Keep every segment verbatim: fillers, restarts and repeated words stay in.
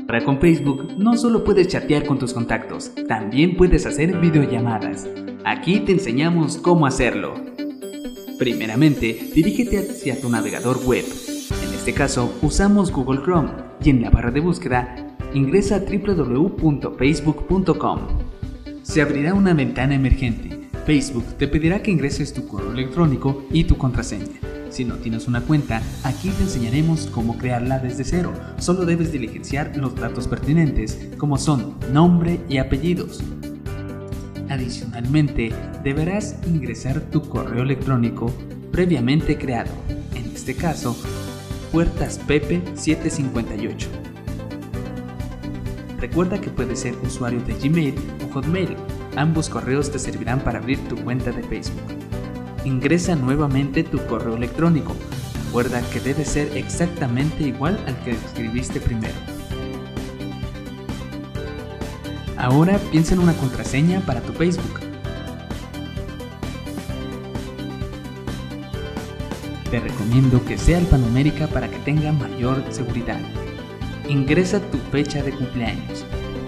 Ahora con Facebook no solo puedes chatear con tus contactos, también puedes hacer videollamadas. Aquí te enseñamos cómo hacerlo. Primeramente, dirígete hacia tu navegador web. En este caso, usamos Google Chrome y en la barra de búsqueda ingresa a doble u doble u doble u punto facebook punto com. Se abrirá una ventana emergente. Facebook te pedirá que ingreses tu correo electrónico y tu contraseña. Si no tienes una cuenta, aquí te enseñaremos cómo crearla desde cero. Solo debes diligenciar los datos pertinentes, como son nombre y apellidos. Adicionalmente, deberás ingresar tu correo electrónico previamente creado, en este caso, puertaspepe setecientos cincuenta y ocho. Recuerda que puedes ser usuario de Gmail o Hotmail. Ambos correos te servirán para abrir tu cuenta de Facebook. Ingresa nuevamente tu correo electrónico. Recuerda que debe ser exactamente igual al que escribiste primero. Ahora piensa en una contraseña para tu Facebook. Te recomiendo que sea alfanumérica para que tenga mayor seguridad. Ingresa tu fecha de cumpleaños.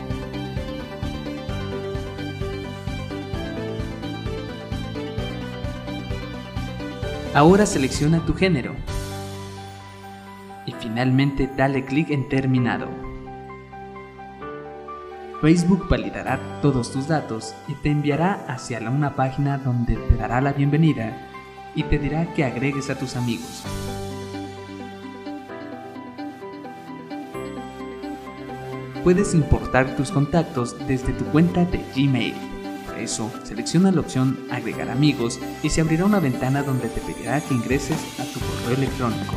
Ahora selecciona tu género. Y finalmente dale clic en terminado. Facebook validará todos tus datos y te enviará hacia una página donde te dará la bienvenida y te dirá que agregues a tus amigos. Puedes importar tus contactos desde tu cuenta de Gmail. Por eso, selecciona la opción Agregar amigos y se abrirá una ventana donde te pedirá que ingreses a tu correo electrónico.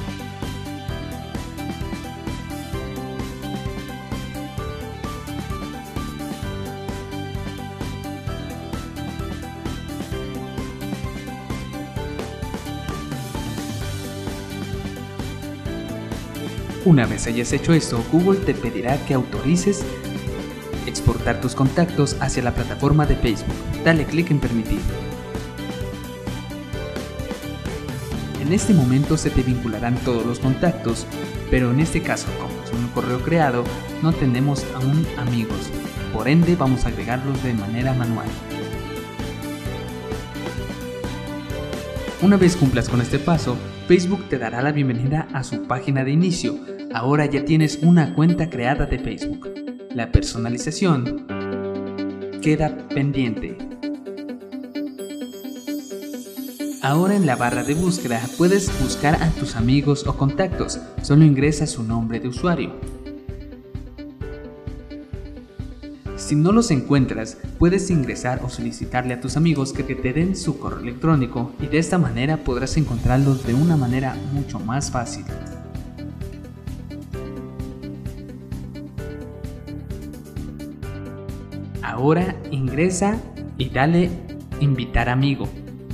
Una vez hayas hecho esto, Google te pedirá que autorices exportar tus contactos hacia la plataforma de Facebook. Dale clic en Permitir. En este momento se te vincularán todos los contactos, pero en este caso, como es un correo creado, no tenemos aún amigos. Por ende, vamos a agregarlos de manera manual. Una vez cumplas con este paso, Facebook te dará la bienvenida a su página de inicio. Ahora ya tienes una cuenta creada de Facebook. La personalización queda pendiente. Ahora en la barra de búsqueda puedes buscar a tus amigos o contactos. Solo ingresa su nombre de usuario. Si no los encuentras, puedes ingresar o solicitarle a tus amigos que te den su correo electrónico y de esta manera podrás encontrarlos de una manera mucho más fácil. Ahora ingresa y dale invitar amigo.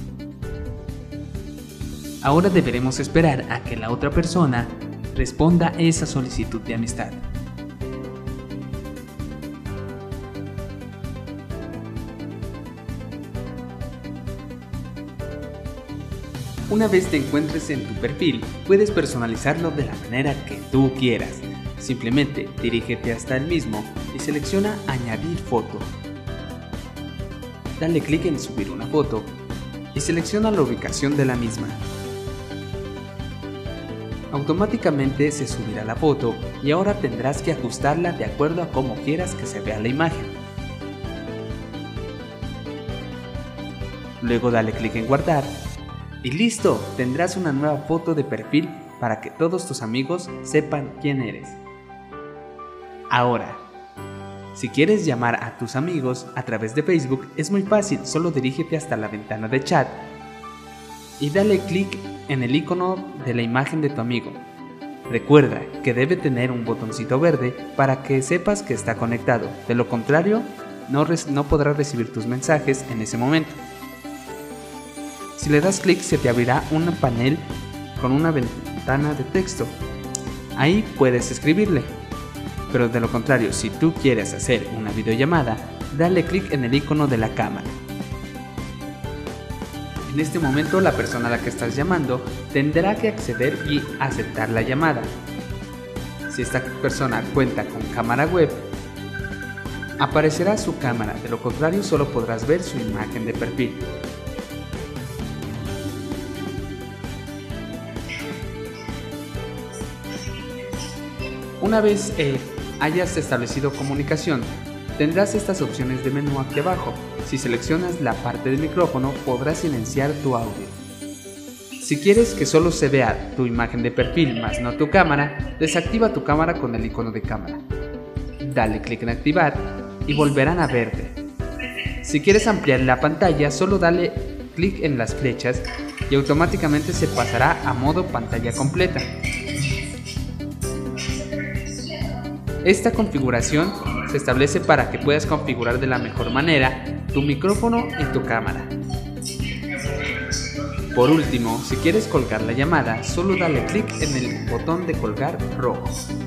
Ahora deberemos esperar a que la otra persona responda esa solicitud de amistad. Una vez te encuentres en tu perfil, puedes personalizarlo de la manera que tú quieras. Simplemente dirígete hasta el mismo y selecciona Añadir foto. Dale clic en Subir una foto y selecciona la ubicación de la misma. Automáticamente se subirá la foto y ahora tendrás que ajustarla de acuerdo a cómo quieras que se vea la imagen. Luego dale clic en Guardar y listo, tendrás una nueva foto de perfil para que todos tus amigos sepan quién eres. Ahora, si quieres llamar a tus amigos a través de Facebook, es muy fácil, solo dirígete hasta la ventana de chat y dale clic en el icono de la imagen de tu amigo. Recuerda que debe tener un botoncito verde para que sepas que está conectado, de lo contrario, no, no podrás recibir tus mensajes en ese momento. Si le das clic, se te abrirá un panel con una ventana de texto. Ahí puedes escribirle. Pero de lo contrario, si tú quieres hacer una videollamada, dale clic en el icono de la cámara. En este momento, la persona a la que estás llamando tendrá que acceder y aceptar la llamada. Si esta persona cuenta con cámara web, aparecerá su cámara, de lo contrario solo podrás ver su imagen de perfil. Una vez eh, hayas establecido comunicación, tendrás estas opciones de menú aquí abajo. Si seleccionas la parte del micrófono, podrás silenciar tu audio. Si quieres que solo se vea tu imagen de perfil más no tu cámara, desactiva tu cámara con el icono de cámara. Dale clic en activar y volverán a verte. Si quieres ampliar la pantalla, solo dale clic en las flechas y automáticamente se pasará a modo pantalla completa. Esta configuración se establece para que puedas configurar de la mejor manera tu micrófono y tu cámara. Por último, si quieres colgar la llamada, solo dale clic en el botón de colgar rojo.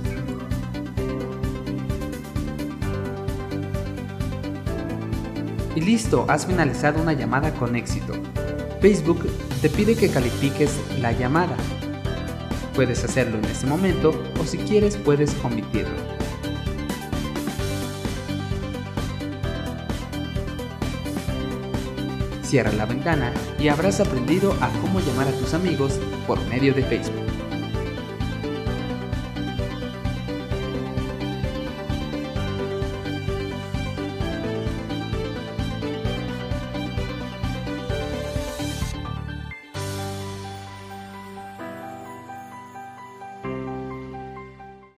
Y listo, has finalizado una llamada con éxito. Facebook te pide que califiques la llamada. Puedes hacerlo en este momento o si quieres puedes omitirlo. Cierra la ventana y habrás aprendido a cómo llamar a tus amigos por medio de Facebook.